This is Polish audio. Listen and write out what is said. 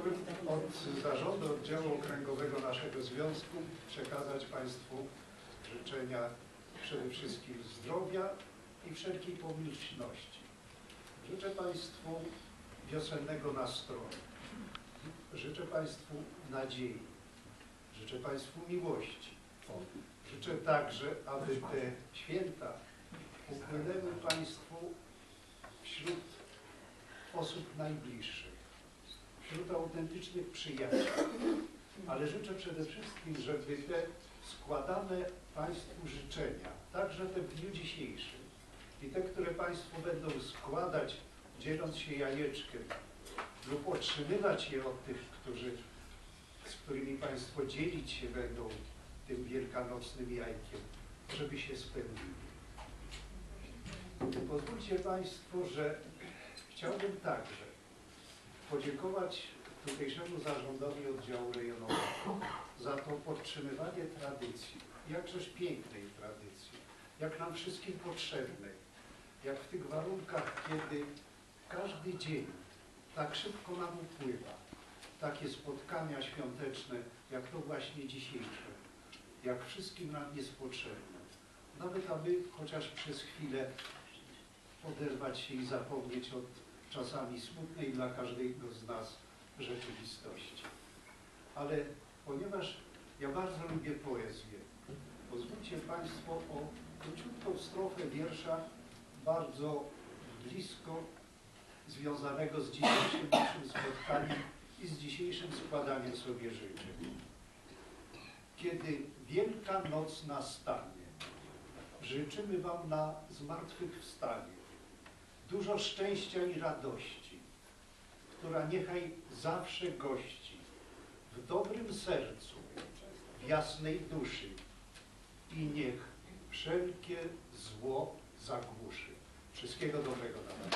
Chciałbym od zarządu oddziału okręgowego naszego związku przekazać Państwu życzenia przede wszystkim zdrowia i wszelkiej pomyślności. Życzę Państwu wiosennego nastroju. Życzę Państwu nadziei. Życzę Państwu miłości. Życzę także, aby te święta upłynęły Państwu wśród osób najbliższych, wśród autentycznych przyjaciół. Ale życzę przede wszystkim, żeby te składane Państwu życzenia, także te w dniu dzisiejszym i te, które Państwo będą składać, dzieląc się jajeczkiem lub otrzymywać je od tych, z którymi Państwo dzielić się będą tym wielkanocnym jajkiem, żeby się spełnili. Pozwólcie Państwo, że chciałbym także podziękować tutejszemu zarządowi oddziału rejonowego za to podtrzymywanie tradycji, jakżeż pięknej tradycji, jak nam wszystkim potrzebnej, jak w tych warunkach, kiedy każdy dzień tak szybko nam upływa, takie spotkania świąteczne, jak to właśnie dzisiejsze, jak wszystkim nam jest potrzebne. Nawet aby chociaż przez chwilę oderwać się i zapomnieć od czasami smutnej dla każdego z nas rzeczywistości. Ale ponieważ ja bardzo lubię poezję, pozwólcie Państwo o króciutką strofę wiersza bardzo blisko związanego z dzisiejszym naszym spotkaniem i z dzisiejszym składaniem sobie życzeń. Kiedy Wielka Noc nastanie, życzymy Wam na zmartwychwstanie dużo szczęścia i radości, która niechaj zawsze gości w dobrym sercu, w jasnej duszy i niech wszelkie zło zagłuszy. Wszystkiego dobrego dla nas.